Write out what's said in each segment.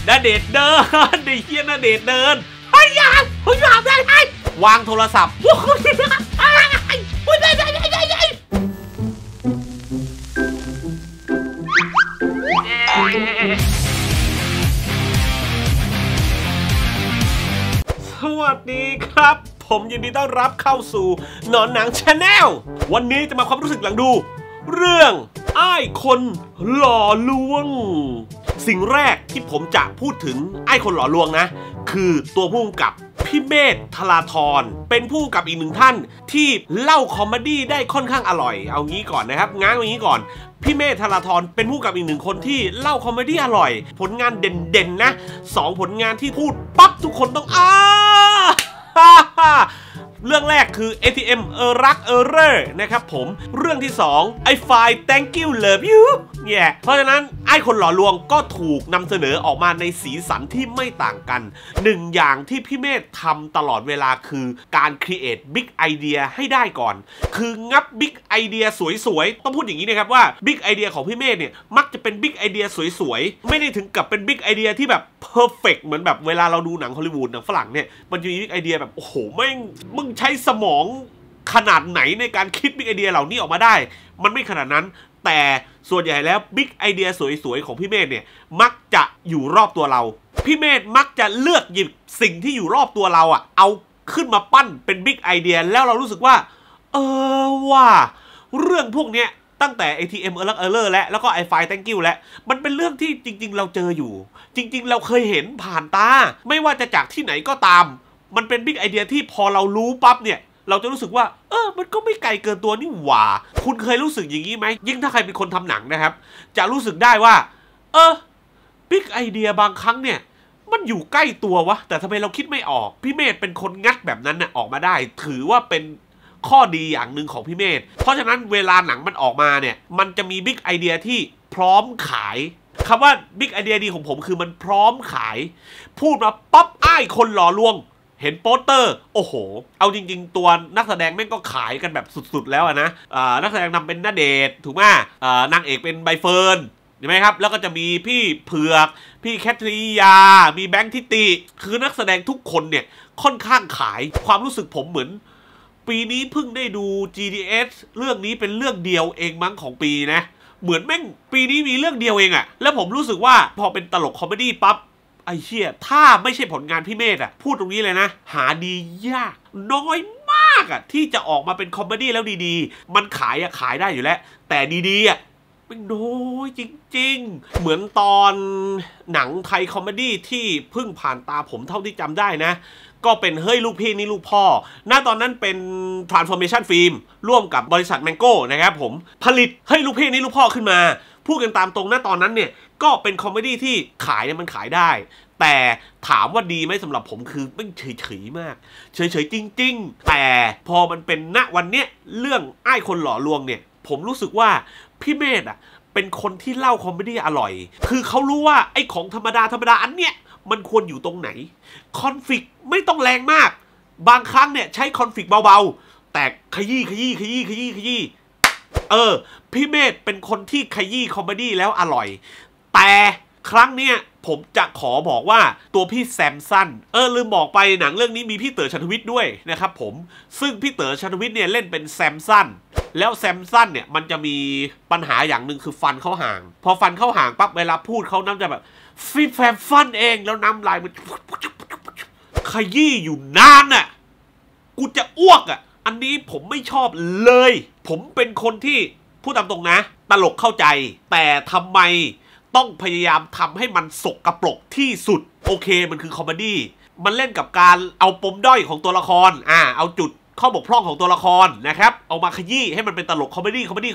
ณเดชน์เดินไอ้เฮียณเดชน์เดินไอ้ยานผมยอมได้ไอ้วางโทรศัพท์สวัสดีครับผมยินดีต้อนรับเข้าสู่หนอนหนังชาแนลวันนี้จะมาความรู้สึกหลังดูเรื่องอ้ายคนหล่อลวงสิ่งแรกที่ผมจะพูดถึงอ้ายคนหล่อลวงนะคือตัวผู้กำกับพี่เมธ ธราธรเป็นผู้กำกับอีกหนึ่งท่านที่เล่าคอมเมดี้ได้ค่อนข้างอร่อยเอางี้ก่อนนะครับง้างอย่างนี้ก่อนพี่เมธ ธราธรเป็นผู้กำกับอีกหนึ่งคนที่เล่าคอมเมดี้อร่อยผลงานเด่นๆนะ2ผลงานที่พูดปั๊บทุกคนต้องเรื่องแรกคือ ATM รักเร่อนะครับผมเรื่องที่2 I find thank you love you เนี่ยเพราะฉะนั้นไอ้คนหล่อลวงก็ถูกนำเสนอออกมาในสีสันที่ไม่ต่างกันหนึ่งอย่างที่พี่เมธทำตลอดเวลาคือการ create big idea ให้ได้ก่อนคืองับ big idea สวยๆต้องพูดอย่างนี้นะครับว่า big idea ของพี่เมธเนี่ยมักจะเป็น big idea สวยๆไม่ได้ถึงกับเป็น big idea ที่แบบ perfect เหมือนแบบเวลาเราดูหนังฮอลลีวูดหนังฝรั่งเนี่ยมันจะมี big idea แบบโอ้โหมึงใช้สมองขนาดไหนในการคิดบิ๊กไอเดียเหล่านี้ออกมาได้มันไม่ขนาดนั้นแต่ส่วนใหญ่แล้วบิ๊กไอเดียสวยๆของพี่เมธเนี่ยมักจะอยู่รอบตัวเราพี่เมธมักจะเลือกหยิบสิ่งที่อยู่รอบตัวเราอะเอาขึ้นมาปั้นเป็นบิ๊กไอเดียแล้วเรารู้สึกว่าว่าเรื่องพวกเนี้ยตั้งแต่ ATM แล้วก็ I find thank you แล้วมันเป็นเรื่องที่จริงๆเราเจออยู่จริงๆเราเคยเห็นผ่านตาไม่ว่าจะจากที่ไหนก็ตามมันเป็นบิ๊กไอเดียที่พอเรารู้ปั๊บเนี่ยเราจะรู้สึกว่ามันก็ไม่ไกลเกินตัวนี่หว่าคุณเคยรู้สึกอย่างนี้ไหมยิ่งถ้าใครเป็นคนทำหนังนะครับจะรู้สึกได้ว่าบิ๊กไอเดียบางครั้งเนี่ยมันอยู่ใกล้ตัววะแต่ทำไมเราคิดไม่ออกพี่เมธเป็นคนงัดแบบนั้นน่ะออกมาได้ถือว่าเป็นข้อดีอย่างหนึ่งของพี่เมธเพราะฉะนั้นเวลาหนังมันออกมาเนี่ยมันจะมีบิ๊กไอเดียที่พร้อมขายคำว่าบิ๊กไอเดียดีของผมคือมันพร้อมขายพูดมาป๊อปอ้ายคนหล่อลวงเห็นโปสเตอร์โอ้โหเอาจริงๆตัวนักแสดงแม่งก็ขายกันแบบสุดๆแล้วนะนักแสดงนำเป็นณเดชน์ถูกไหมนางเอกเป็นใบเฟิร์นใช่ไหมครับแล้วก็จะมีพี่เผือกพี่แคทริยามีแบงค์ทิติคือนักแสดงทุกคนเนี่ยค่อนข้างขายความรู้สึกผมเหมือนปีนี้เพิ่งได้ดู GDS เรื่องนี้เป็นเรื่องเดียวเองมั้งของปีนะเหมือนแม่งปีนี้มีเรื่องเดียวเองอะแล้วผมรู้สึกว่าพอเป็นตลกคอมเมดี้ปั๊บไอ้เชี่ยถ้าไม่ใช่ผลงานพี่เมธอะพูดตรงนี้เลยนะหาดียากน้อยมากอะที่จะออกมาเป็นคอมเมดี้แล้วดีๆมันขายได้อยู่แล้วแต่ดีๆอะมันน้อยจริงๆเหมือนตอนหนังไทยคอมเมดี้ที่เพิ่งผ่านตาผมเท่าที่จำได้นะก็เป็นเฮ้ยลูกพี่นี่ลูกพ่อณตอนนั้นเป็น Transformation Film ร่วมกับบริษัทแมงโก้นะครับผมผลิตเฮ้ยลูกพี่นี่ลูกพ่อขึ้นมาพูดกันตามตรงณตอนนั้นเนี่ยก็เป็นคอมเมดี้ที่ขายเนี่ยมันขายได้แต่ถามว่าดีไหมสำหรับผมคือไม่เฉยๆมากเฉยๆจริงๆแต่พอมันเป็นณวันเนี้ยเรื่องอ้ายคนหล่อลวงเนี่ยผมรู้สึกว่าพี่เมธเป็นคนที่เล่าคอมเมดี้อร่อยคือเขารู้ว่าไอ้ของธรรมดาอันเนี้ยมันควรอยู่ตรงไหนคอนฟลิกต์ไม่ต้องแรงมากบางครั้งเนี่ยใช้คอนฟลิกต์เบาๆแต่ขยี้พี่เมธเป็นคนที่ขยี้คอมเมดี้แล้วอร่อยแต่ครั้งเนี้ยผมจะขอบอกว่าตัวพี่แซมสันลืมบอกไปหนังเรื่องนี้มีพี่เต๋อ ชันทวิทย์ด้วยนะครับผมซึ่งพี่เต๋อ ชันทวิทย์เนี่ยเล่นเป็นแซมสันแล้วแซมสันเนี่ยมันจะมีปัญหาอย่างหนึ่งคือฟันเขาห่างพอฟันเขาห่างปั๊บเวลาพูดเขาน้ำจะแบบฟิแฟมฟันเองแล้วน้ำลายมันขยี้อยู่นานน่ะกูจะอ้วกอันนี้ผมไม่ชอบเลยผมเป็นคนที่พูดตามตรงนะตลกเข้าใจแต่ทำไมต้องพยายามทำให้มันสกปรกที่สุดโอเคมันคือคอมเมดี้มันเล่นกับการเอาปมด้อยของตัวละครเอาจุดข้อบกพร่องของตัวละครนะครับเอามาขยี้ให้มันเป็นตลกคอมเมดี้เอาคอมเมดี้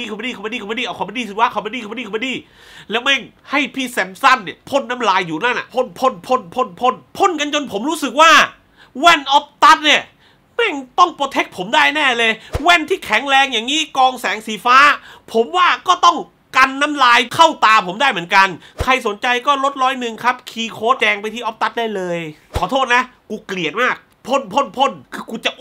แล้วแม่งให้พี่แซมสันเนี่ยพ่นน้ำลายอยู่นั่นพ่นกันจนผมรู้สึกว่าแว่นออฟตัสเนี่ยแม่งต้องโปรเทคผมได้แน่เลยแว่นที่แข็งแรงอย่างนี้กองแสงสีฟ้าผมว่าก็ต้องกันน้ำลายเข้าตาผมได้เหมือนกันใครสนใจก็ลด100ครับคีย์โค้ดแจงไปที่ออฟตัสได้เลยขอโทษนะกูเกลียดมากพ่นคือกูจะอ้วก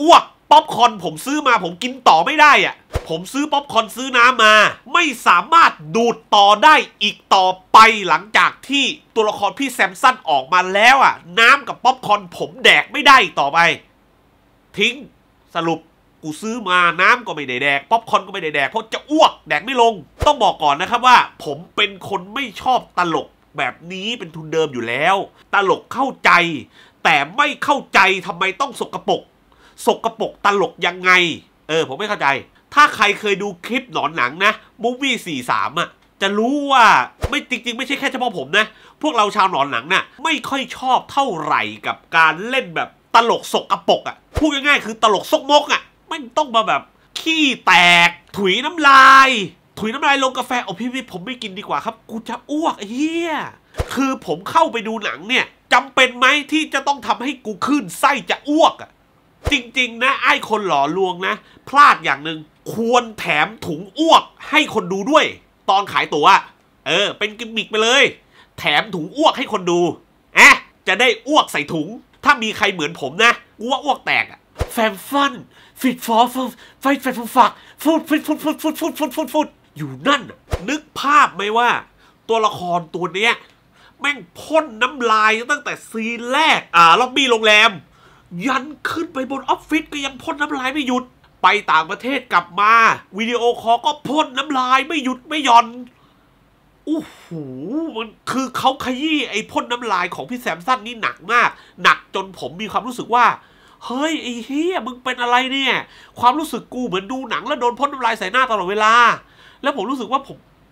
ป๊อปคอร์นผมซื้อมาผมกินต่อไม่ได้อะผมซื้อป๊อปคอร์นซื้อน้ำมาไม่สามารถดูดต่อได้อีกต่อไปหลังจากที่ตัวละครพี่แซมสันออกมาแล้วอ่ะน้ำกับป๊อปคอร์นผมแดกไม่ได้ต่อไปทิ้งสรุปกูซื้อมาน้ำก็ไม่ได้แดกป๊อปคอร์นก็ไม่ได้แดกเพราะจะอ้วกแดกไม่ลงต้องบอกก่อนนะครับว่าผมเป็นคนไม่ชอบตลกแบบนี้เป็นทุนเดิมอยู่แล้วตลกเข้าใจแต่ไม่เข้าใจทำไมต้องสกปรกตลกยังไงผมไม่เข้าใจถ้าใครเคยดูคลิปหนอนหนังนะมูฟวี่43อะจะรู้ว่าไม่จริงๆไม่ใช่แค่เฉพาะผมนะพวกเราชาวหนอนหนังน่ะไม่ค่อยชอบเท่าไหร่กับการเล่นแบบตลกสกปรกอะพูดง่ายๆคือตลกซกมกอะไม่ต้องมาแบบขี้แตกถุยน้ำลายลงกาแฟพี่ผมไม่กินดีกว่าครับกูจะอ้วกเฮียคือผมเข้าไปดูหนังเนี่ยจำเป็นไหมที่จะต้องทำให้กูขึ้นไส้จะอ้วกอะจริงๆนะไอ้คนหล่อลวงนะพลาดอย่างหนึ่งควรแถมถุงอ้วกให้คนดูด้วยตอนขายตั๋วเป็นกิมมิกไปเลยแถมถุงอ้วกให้คนดูจะได้อ้วกใส่ถุงถ้ามีใครเหมือนผมนะอ้วกแตกอะแฟมฟันฟิตฟอร์ไฟฝักฟุดอยู่นั่นนึกภาพไหมว่าตัวละครตัวเนี้ยแม่งพ่นน้ำลายตั้งแต่ซีนแรกล็อบบี้โรงแรมยันขึ้นไปบนออฟฟิศก็ยังพ่นน้ำลายไม่หยุดไปต่างประเทศกลับมาวิดีโอคอลก็พ่นน้ำลายไม่หยุดไม่หย่อนโอ้โหมันคือเขาขยี้ไอ้พ่นน้ำลายของพี่แซมสันนี่หนักมากหนักจนผมมีความรู้สึกว่าเฮ้ยไอ้เฮียมึงเป็นอะไรเนี่ยความรู้สึกกูเหมือนดูหนังแล้วโดนพ่นน้ำลายใส่หน้าตลอดเวลาแล้วผมรู้สึกว่า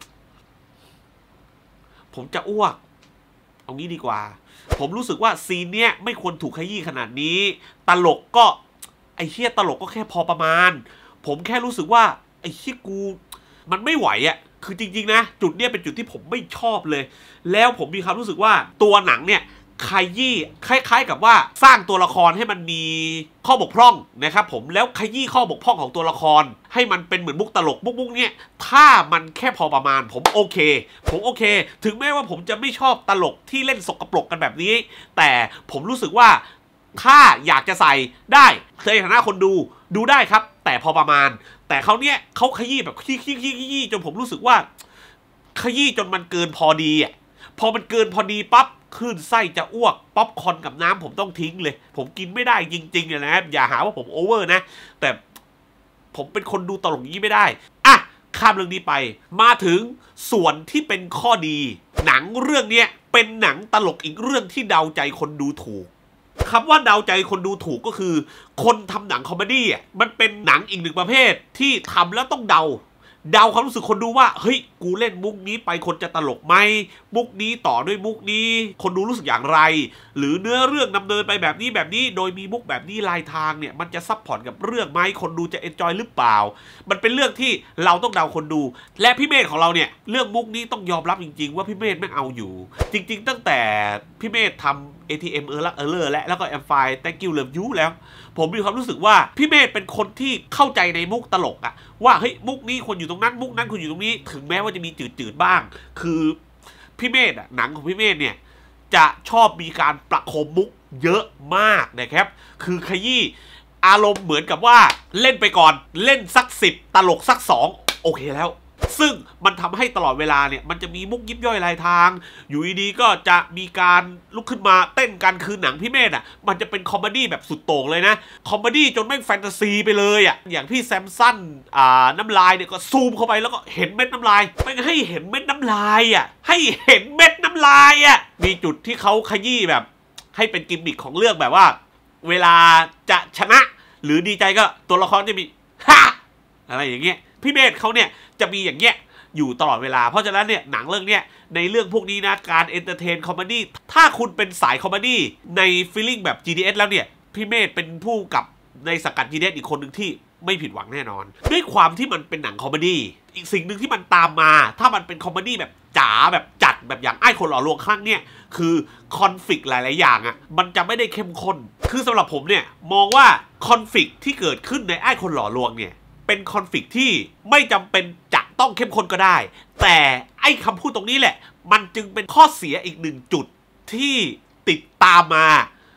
ผมจะอ้วกเอางี้ดีกว่าผมรู้สึกว่าซีนเนี้ยไม่ควรถูกขยี้ขนาดนี้ตลกก็ไอ้เฮียตลกก็แค่พอประมาณผมแค่รู้สึกว่าไอ้เฮียกูมันไม่ไหวอ่ะคือจริงๆนะจุดเนี้ยเป็นจุดที่ผมไม่ชอบเลยแล้วผมมีความรู้สึกว่าตัวหนังเนี่ยขยี้คล้ายๆกับว่าสร้างตัวละครให้มันมีข้อบกพร่องนะครับผมแล้วขยี้ข้อบกพร่องของตัวละครให้มันเป็นเหมือนมุกตลกมุกเนี่ยถ้ามันแค่พอประมาณผมโอเคถึงแม้ว่าผมจะไม่ชอบตลกที่เล่นสกปรกกันแบบนี้แต่ผมรู้สึกว่าถ้าอยากจะใส่ได้ในฐานะคนดูได้ครับแต่พอประมาณแต่เขาเนี่ยเขาขยี้แบบขี้จนผมรู้สึกว่าขยี้จนมันเกินพอดีอ่ะพอมันเกินพอดีปั๊บขึ้นไส้จะอ้วกป๊อปคอร์นกับน้ำผมต้องทิ้งเลยผมกินไม่ได้จริงๆนะครับอย่าหาว่าผมโอเวอร์นะแต่ผมเป็นคนดูตลกนี้ไม่ได้ข้ามเรื่องนี้ไปมาถึงส่วนที่เป็นข้อดีหนังเรื่องนี้เป็นหนังตลกอีกเรื่องที่เดาใจคนดูถูกคำว่าเดาใจคนดูถูกก็คือคนทำหนังคอมเมดี้มันเป็นหนังอีกหนึ่งประเภทที่ทำแล้วต้องเดาความรู้สึกคนดูว่าเฮ้ยกูเล่นมุกนี้ไปคนจะตลกไหมมุกนี้ต่อด้วยมุกนี้คนดูรู้สึกอย่างไรหรือเนื้อเรื่องดำเนินไปแบบนี้โดยมีมุกแบบนี้ลายทางเนี่ยมันจะซับพอร์ตกับเรื่องไหมคนดูจะเอนจอยหรือเปล่ามันเป็นเรื่องที่เราต้องเดาคนดูและพี่เมธของเราเนี่ยเรื่องมุกนี้ต้องยอมรับจริงๆว่าพี่เมธไม่เอาอยู่จริงๆตั้งแต่พี่เมธทำ ATM แล้วก็ Amplify Thank you Love you แล้วผมมีความรู้สึกว่าพี่เมธเป็นคนที่เข้าใจในมุกตลกอะว่าเฮ้ยมุกนี้คนอยู่ตรงนั้นมุกนั้นคนอยู่ตรงนี้ถึงแม้ว่าจะมีจืดบ้างคือพี่เมธอะหนังของพี่เมธเนี่ยจะชอบมีการประโคมมุกเยอะมากนะครับคือขยี้อารมณ์เหมือนกับว่าเล่นไปก่อนเล่นสัก10ตลกสัก2โอเคแล้วซึ่งมันทำให้ตลอดเวลาเนี่ยมันจะมีมุกยิบย่อยรายทางอยู่ดีๆก็จะมีการลุกขึ้นมาเต้นกันคือหนังพี่เมธมันจะเป็นคอมเมดี้แบบสุดโต่งเลยนะคอมเมดี้จนแม่งแฟนตาซีไปเลยอย่างพี่แซมสันน้ำลายเนี่ยก็ซูมเข้าไปแล้วก็เห็นเม็ดน้ำลายไม่ให้เห็นเม็ดน้ำลายให้เห็นเม็ดน้ำลายมีจุดที่เขาขยี้แบบให้เป็นกิมมิคของเรื่องแบบว่าเวลาจะชนะหรือดีใจก็ตัวละครจะมีฮ่าอะไรอย่างเงี้ยพี่เมธเขาเนี่ยจะมีอย่างเงี้ยอยู่ตลอดเวลาเพราะฉะนั้นเนี่ยหนังเรื่องเนี้ยในเรื่องพวกนี้นะการเอนเตอร์เทนคอมเมดี้ถ้าคุณเป็นสายคอมเมดี้ในฟีลลิ่งแบบ GDS แล้วเนี่ยพี่เมธเป็นผู้กับในสังกัด GDS อีกคนหนึ่งที่ไม่ผิดหวังแน่นอนด้วยความที่มันเป็นหนังคอมเมดี้อีกสิ่งหนึ่งที่มันตามมาถ้ามันเป็นคอมเมดี้แบบจ๋าแบบจัดแบบอย่างไอ้คนหล่อลวงครั้งเนี่ยคือคอนฟลิกต์หลายๆอย่างมันจะไม่ได้เข้มข้นคือสำหรับผมเนี่ยมองว่าคอนฟลิกต์ที่เกิดขึ้นในไอ้คนหล่อลวงเนี่ยเป็นคอนฟลิกต์ที่ไม่จำเป็นจะต้องเข้มข้นก็ได้แต่ไอ้คำพูดตรงนี้แหละมันจึงเป็นข้อเสียอีกหนึ่งจุดที่ติดตามมา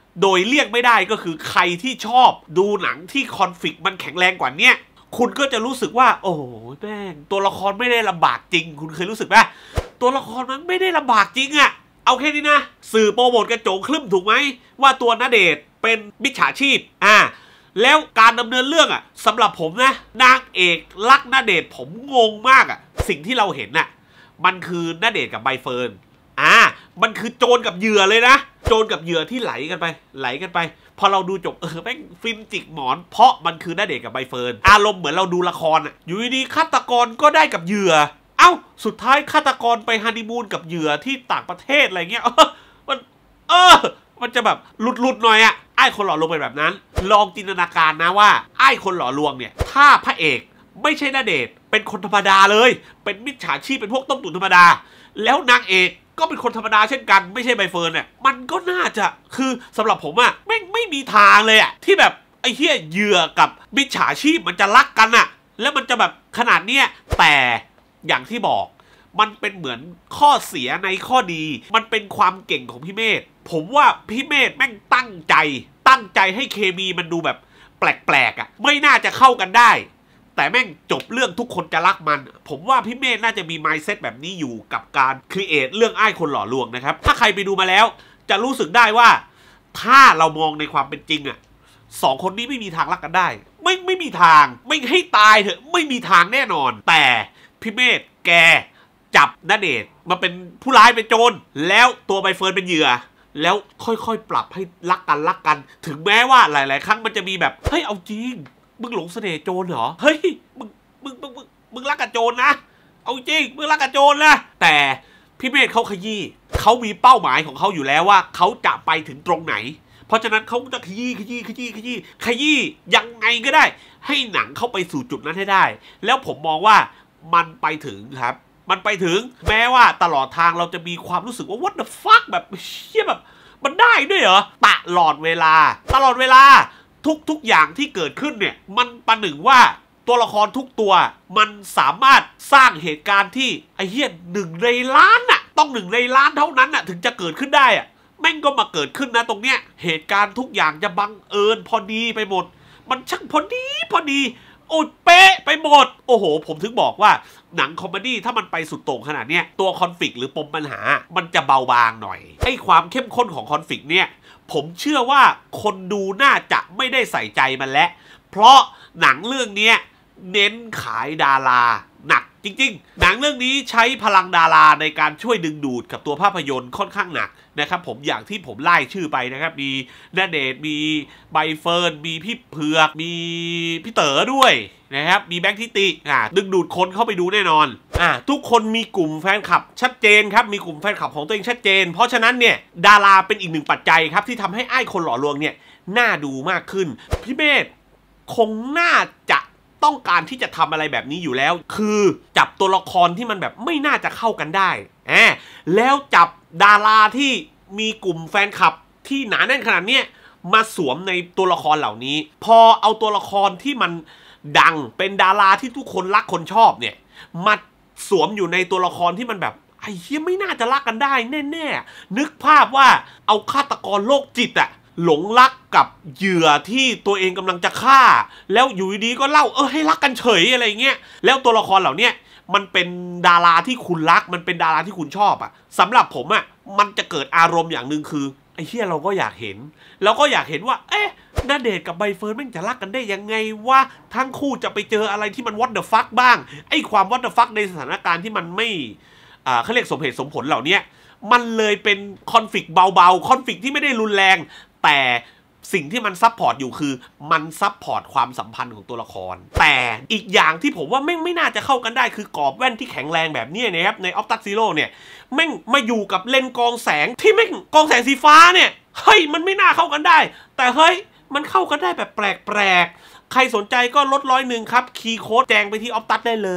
โดยเลี่ยงไม่ได้ก็คือใครที่ชอบดูหนังที่คอนฟลิกต์มันแข็งแรงกว่าเนี้ยคุณก็จะรู้สึกว่าโอ้แม่งตัวละครไม่ได้ลำบากจริงคุณเคยรู้สึกไหมตัวละครมันไม่ได้ลำบากจริงอะเอาแค่นี้นะสื่อโปรโมทกระโจงคลึ่มถูกไหมว่าตัวณเดชน์เป็นมิจฉาชีพแล้วการดำเนินเรื่องอะสำหรับผมนะนางเอกรักณเดชน์ผมงงมากอะสิ่งที่เราเห็นน่ะมันคือณเดชน์กับใบเฟิร์นมันคือโจรกับเหยื่อเลยนะโจรกับเหยื่อที่ไหลกันไปพอเราดูจบแม่งฟินจิกหมอนเพราะมันคือณเดชน์กับใบเฟิร์นอารมณ์เหมือนเราดูละครอ่ะอยู่ดีๆฆาตกรก็ได้กับเหยื่อเอ้าสุดท้ายฆาตกรไปฮันนีมูนกับเหยื่อที่ต่างประเทศอะไรเงี้ยมันจะแบบหลุดหน่อยอ่ะไอ้คนหล่อลวงเป็นแบบนั้นลองจินตนาการนะว่าไอ้คนหล่อลวงเนี่ยถ้าพระเอกไม่ใช่ณเดชน์เป็นคนธรรมดาเลยเป็นมิจฉาชีพเป็นพวกต้มตุ๋นธรรมดาแล้วนางเอกก็เป็นคนธรรมดาเช่นกันไม่ใช่ใบเฟิร์นเนี่ยมันก็น่าจะคือสำหรับผมอะไม่มีทางเลยอะที่แบบไอ้เหี้ยเหยื่อกับมิจฉาชีพมันจะรักกันอะแล้วมันจะแบบขนาดเนี้ยแต่อย่างที่บอกมันเป็นเหมือนข้อเสียในข้อดีมันเป็นความเก่งของพี่เมธผมว่าพี่เมธแม่งตั้งใจให้เคมีมันดูแบบแปลกๆอะไม่น่าจะเข้ากันได้แต่แม่งจบเรื่องทุกคนจะรักมันผมว่าพี่เมธน่าจะมี mindset แบบนี้อยู่กับการครีเอทเรื่องไอ้คนหล่อลวงนะครับถ้าใครไปดูมาแล้วจะรู้สึกได้ว่าถ้าเรามองในความเป็นจริงสองคนนี้ไม่มีทางรักกันได้ไม่มีทางไม่ให้ตายเถอะไม่มีทางแน่นอนแต่พี่เมธแกจับณเดชน์มาเป็นผู้ร้ายเป็นโจรแล้วตัวใบเฟิร์นเป็นเหยื่อแล้วค่อยๆปรับให้รักกันถึงแม้ว่าหลายๆครั้งมันจะมีแบบเฮ้ยเอาจริงมึงหลงเสน่ห์โจรเหรอเฮ้ยมึงรักกับโจรนะเอาจริงมึงรักกับโจรนะแต่พี่เมธเขาขยี้เขามีเป้าหมายของเขาอยู่แล้วว่าเขาจะไปถึงตรงไหนเพราะฉะนั้นเขาจะขยี้ยังไงก็ได้ให้หนังเข้าไปสู่จุดนั้นให้ได้แล้วผมมองว่ามันไปถึงครับมันไปถึงแม้ว่าตลอดทางเราจะมีความรู้สึกว่า what the fuck แบบเชี่ยแบบมันได้ด้วยเหรอตลอดเวลาทุกอย่างที่เกิดขึ้นเนี่ยมันประหนึ่งว่าตัวละครทุกตัวมันสามารถสร้างเหตุการณ์ที่ไอ้เหี้ย1 ในล้านต้อง1 ในล้านเท่านั้นถึงจะเกิดขึ้นได้แม่งก็มาเกิดขึ้นนะตรงเนี้ยเหตุการณ์ทุกอย่างจะบังเอิญพอดีไปหมดมันช่างพอดีโอ้ยเป๊ะไปหมดโอ้โหผมถึงบอกว่าหนังคอมเมดี้ถ้ามันไปสุดโต่งขนาดเนี้ยตัวคอนฟลิกต์หรือปมปัญหามันจะเบาบางหน่อยไอ้ความเข้มข้นของคอนฟลิกต์เนี่ยผมเชื่อว่าคนดูน่าจะไม่ได้ใส่ใจมันแล้วเพราะหนังเรื่องนี้เน้นขายดาราหนักจริงๆหนังเรื่องนี้ใช้พลังดาราในการช่วยดึงดูดกับตัวภาพยนตร์ค่อนข้างหนักนะครับผมอย่างที่ผมไล่ชื่อไปนะครับมีณเดชน์มีใบเฟิร์นมีพี่เผือกมีพี่เต๋อด้วยนะครับมีแบงค์ทิติดึงดูดคนเข้าไปดูแน่นอนทุกคนมีกลุ่มแฟนคลับชัดเจนครับมีกลุ่มแฟนคลับของตัวเองชัดเจนเพราะฉะนั้นเนี่ยดาราเป็นอีกหนึ่งปัจจัยครับที่ทำให้ไอ้คนหล่อลวงเนี่ยน่าดูมากขึ้นพี่เมธคงน่าจะต้องการที่จะทำอะไรแบบนี้อยู่แล้วคือจับตัวละครที่มันแบบไม่น่าจะเข้ากันได้แล้วจับดาราที่มีกลุ่มแฟนคลับที่หนาแน่นขนาดนี้มาสวมในตัวละครเหล่านี้พอเอาตัวละครที่มันดังเป็นดาราที่ทุกคนรักคนชอบเนี่ยมาสวมอยู่ในตัวละครที่มันแบบไอ้เหี้ยไม่น่าจะรักกันได้แน่ๆนึกภาพว่าเอาฆาตกรโรคจิตหลงรักกับเหยื่อที่ตัวเองกำลังจะฆ่าแล้วอยู่ดีๆก็เล่าให้รักกันเฉยอะไรเงี้ยแล้วตัวละครเหล่านี้มันเป็นดาราที่คุณรักมันเป็นดาราที่คุณชอบสำหรับผมมันจะเกิดอารมณ์อย่างหนึ่งคือไอ้เหี้ยเราก็อยากเห็นว่าณเดชน์กับใบเฟิร์นแม่งจะรักกันได้ยังไงวะทั้งคู่จะไปเจออะไรที่มัน what the fuck บ้างไอ้ความ what the fuck ในสถานการณ์ที่มันไม่เขาเรียกสมเหตุสมผลเหล่านี้มันเลยเป็นคอนฟลิกต์เบาๆคอนฟลิกต์ที่ไม่ได้รุนแรงแต่สิ่งที่มันซับพอร์ตอยู่คือมันซับพอร์ตความสัมพันธ์ของตัวละครแต่อีกอย่างที่ผมว่าไม่น่าจะเข้ากันได้คือกรอบแว่นที่แข็งแรงแบบนี้นะครับในออฟตัสซีโร่เนี่ยแม่งมาอยู่กับเลนส์กองแสงที่แม่งกองแสงสีฟ้าเนี่ยเฮ้ยมันไม่น่าเข้ากันได้แต่เฮ้ยมันเข้ากันได้แบบแปลกๆใครสนใจก็ลด100ครับคีย์โค้ดแจ้งไปที่ออฟตัสได้เลย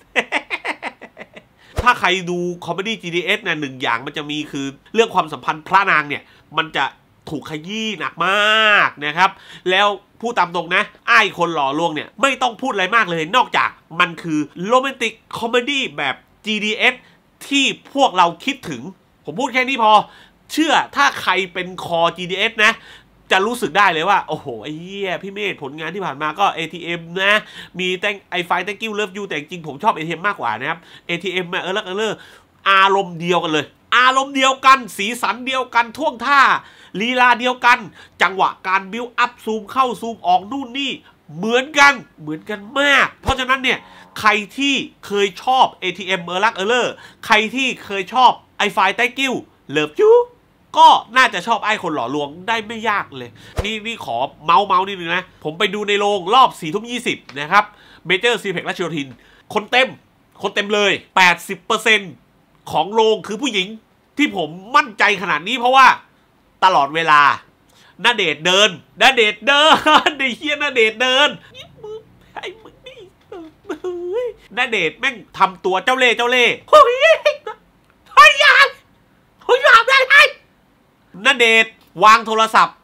ถ้าใครดูคอมเมดี้ GDS นะ1อย่างมันจะมีคือเรื่องความสัมพันธ์พระนางเนี่ยมันจะถูกขยี้หนักมากนะครับแล้วพูดตามตรงนะไอ้คนหล่อลวงเนี่ยไม่ต้องพูดอะไรมากเลยนอกจากมันคือโรแมนติกคอมเมดี้แบบ GDS ที่พวกเราคิดถึงผมพูดแค่นี้พอเชื่อถ้าใครเป็นคอ GDS นะจะรู้สึกได้เลยว่าโอ้โหไอ้เหี้ยพี่เมธผลงานที่ผ่านมาก็ ATM นะมีไอไฟ Thank you love you แต่จริงผมชอบ ATM มากกว่านะครับ ATM อารมณ์เดียวกันเลยอารมณ์เดียวกันสีสันเดียวกันท่วงท่าลีลาเดียวกันจังหวะการบิวอัพซูมเข้าซูมออกนู่นนี่เหมือนกันมากเพราะฉะนั้นเนี่ยใครที่เคยชอบ ATM ใครที่เคยชอบ iFi Thank you love you ก็น่าจะชอบไอ้คนหล่อลวงได้ไม่ยากเลยนี่ขอเมาส์นิดนึงนะผมไปดูในโรงรอบ 4:20 นะครับเมเจอร์ซีเพ็กราชโยธินคนเต็มเลย 80% ของโรงคือผู้หญิงที่ผมมั่นใจขนาดนี้เพราะว่าตลอดเวลาณเดชน์เดินไอ้เหี้ยณเดชน์เดินไอ้มึงนี่ณเดชน์แม่งทำตัวเจ้าเล่ห์เฮ้ยยายได้ไงณเดชน์วางโทรศัพท์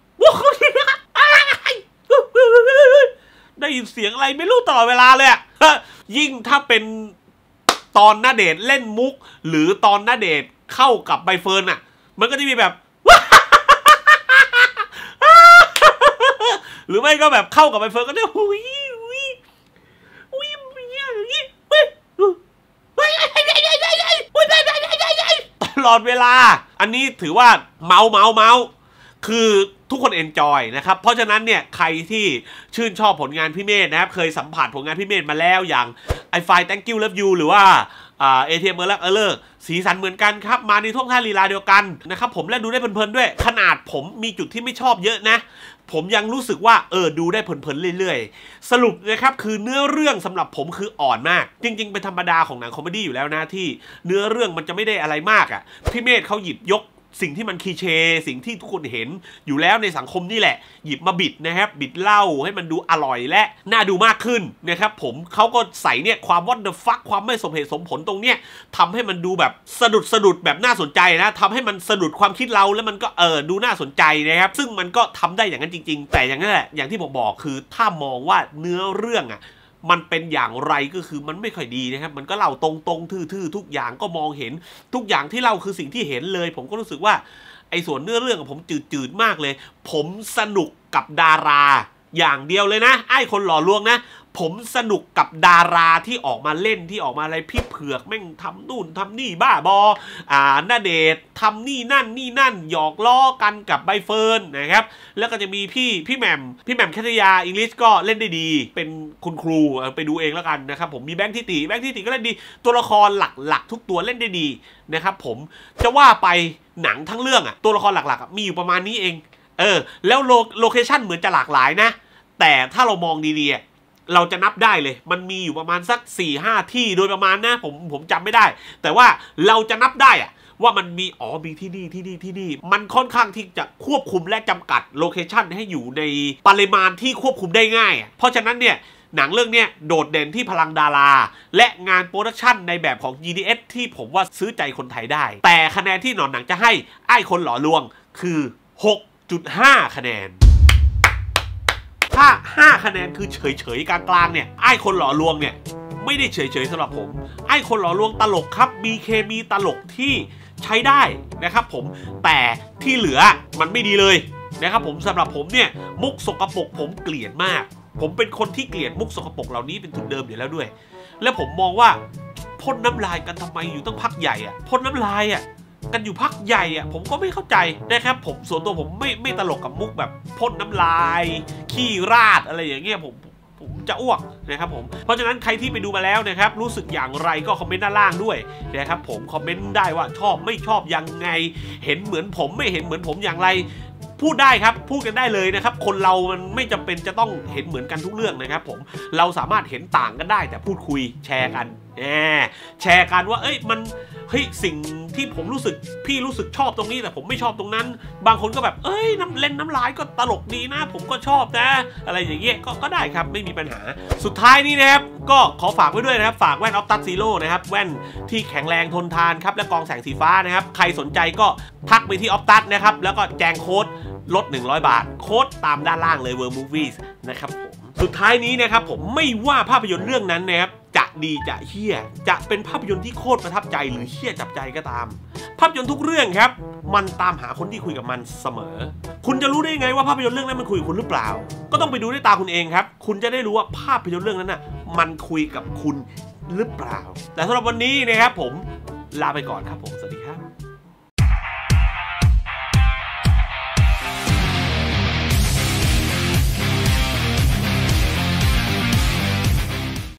ได้ยินเสียงอะไรไม่รู้ตลอดเวลาเลยอะยิ่งถ้าเป็นตอนณเดชน์เล่นมุกหรือตอนณเดชน์เข้ากับใบเฟิร์นอะมันก็จะมีแบบหรือไม่ก็แบบเข้ากับใบเฟิร์นก็เนี่ยตลอดเวลาอันนี้ถือว่าเมาคือทุกคนเอนจอยนะครับเพราะฉะนั้นเนี่ยใครที่ชื่นชอบผลงานพี่เมธนะครับเคยสัมผัสผลงานพี่เมธมาแล้วอย่าง iFi Thank you love you หรือว่าATM สีสันเหมือนกันครับมาในท่วงท่าลีลาเดียวกันนะครับผมและดูได้เพลินๆด้วยขนาดผมมีจุดที่ไม่ชอบเยอะนะผมยังรู้สึกว่าดูได้เพลินๆเรื่อยๆสรุปนะครับคือเนื้อเรื่องสำหรับผมคืออ่อนมากจริงๆเป็นธรรมดาของหนังคอมเมดี้อยู่แล้วนะที่เนื้อเรื่องมันจะไม่ได้อะไรมากอ่ะพี่เมธเขาหยิบยกสิ่งที่มันคลีเช่สิ่งที่ทุกคนเห็นอยู่แล้วในสังคมนี่แหละหยิบมาบิดนะครับบิดเล่าให้มันดูอร่อยและน่าดูมากขึ้นนะครับผมเขาก็ใส่เนี่ยความwhat the fuck ความไม่สมเหตุสมผลตรงเนี้ยทำให้มันดูแบบสะดุดแบบน่าสนใจนะทำให้มันสะดุดความคิดเราแล้วมันก็ดูน่าสนใจนะครับซึ่งมันก็ทำได้อย่างนั้นจริงๆแต่อย่างนั้นแหละอย่างที่ผมบอกคือถ้ามองว่าเนื้อเรื่องอ่ะมันเป็นอย่างไรก็คือมันไม่ค่อยดีนะครับมันก็เล่าตรงๆทื่อๆทุกอย่างก็มองเห็นทุกอย่างที่เล่าคือสิ่งที่เห็นเลยผมก็รู้สึกว่าไอ้ส่วนเนื้อเรื่องของผมจืดมากเลยผมสนุกกับดาราอย่างเดียวเลยนะไอ้คนหล่อลวงนะผมสนุกกับดาราที่ออกมาเล่นที่ออกมาอะไรพี่เผือกแม่งทำนู่นทำนี่บ้าบอณเดชน์ทำนี่นั่นหยอกล้อกันกับใบเฟิร์นนะครับแล้วก็จะมีพี่แหม่มแคทยาอังกฤษก็เล่นได้ดีเป็นคุณครูไปดูเองแล้วกันนะครับผมมีแบงค์ทิติก็เล่นดีตัวละครหลักทุกตัวเล่นได้ดีนะครับผมจะว่าไปหนังทั้งเรื่องตัวละครหลักๆมีอยู่ประมาณนี้เองแล้วโลเคชั่นเหมือนจะหลากหลายนะแต่ถ้าเรามองดีๆเราจะนับได้เลยมันมีอยู่ประมาณสัก 4-5 ที่โดยประมาณนะผมจำไม่ได้แต่ว่าเราจะนับได้ว่ามันมีมีที่นี่มันค่อนข้างที่จะควบคุมและจำกัดโลเคชั่นให้อยู่ในปริมาณที่ควบคุมได้ง่ายเพราะฉะนั้นเนี่ยหนังเรื่องนี้โดดเด่นที่พลังดาราและงานโปรดักชั่นในแบบของ GDS ที่ผมว่าซื้อใจคนไทยได้แต่คะแนนที่หนอนหนังจะให้ไอ้คนหล่อลวงคือ 6.5 คะแนนถ้า5คะแนนคือเฉยๆกลางๆเนี่ยไอ้คนหล่อลวงเนี่ยไม่ได้เฉยๆสำหรับผมไอ้คนหล่อลวงตลกครับมีเคมีตลกที่ใช้ได้นะครับผมแต่ที่เหลือมันไม่ดีเลยนะครับผมสำหรับผมเนี่ยมุกสกปรกผมเกลียดมากผมเป็นคนที่เกลียดมุกสกปรกเหล่านี้เป็นทุนเดิมอยู่แล้วด้วยและผมมองว่าพ่นน้ำลายกันทำไมอยู่ตั้งพักใหญ่พ่นน้ำลายกันอยู่พักใหญ่ผมก็ไม่เข้าใจนะครับผมส่วนตัวผมไม่ตลกกับมุกแบบพ่นน้ำลายขี้ราดอะไรอย่างเงี้ยผมจะอ้วกนะครับผมเพราะฉะนั้นใครที่ไปดูมาแล้วนะครับรู้สึกอย่างไรก็คอมเมนต์ด้านล่างด้วยนะครับผมคอมเมนต์ได้ว่าชอบไม่ชอบยังไงเห็นเหมือนผมไม่เห็นเหมือนผมอย่างไรพูดได้ครับพูดกันได้เลยนะครับคนเรามันไม่จำเป็นจะต้องเห็นเหมือนกันทุกเรื่องนะครับผมเราสามารถเห็นต่างกันได้แต่พูดคุยแชร์กันแชร์กันว่ามันสิ่งที่ผมรู้สึกพี่รู้สึกชอบตรงนี้แต่ผมไม่ชอบตรงนั้นบางคนก็แบบเล่นน้ำลายก็ตลกดีนะผมก็ชอบนะอะไรอย่างเงี้ยก็ได้ครับไม่มีปัญหาสุดท้ายนี้นะครับก็ขอฝากไว้ด้วยนะครับฝากแว่นออฟตัสซีโร่นะครับแว่นที่แข็งแรงทนทานครับและกรองแสงสีฟ้านะครับใครสนใจก็ทักไปที่ออฟตัสนะครับแล้วก็แจ้งโค้ดลด100 บาทโค้ดตามด้านล่างเลย World Movies นะครับผมสุดท้ายนี้นะครับผมไม่ว่าภาพยนตร์เรื่องนั้นนะครับจะดีจะเหี้ยจะเป็นภาพยนตร์ที่โคตรประทับใจหรือเหี้ยจับใจก็ตามภาพยนตร์ทุกเรื่องครับมันตามหาคนที่คุยกับมันเสมอคุณจะรู้ได้ไงว่าภาพยนตร์เรื่องนั้นมันคุยกับคุณหรือเปล่าก็ต้องไปดูด้วยตาคุณเองครับคุณจะได้รู้ว่าภาพยนตร์เรื่องนั้นน่ะมันคุยกับคุณหรือเปล่าแต่สำหรับวันนี้นะครับผมลาไปก่อนครับผมสวัสดี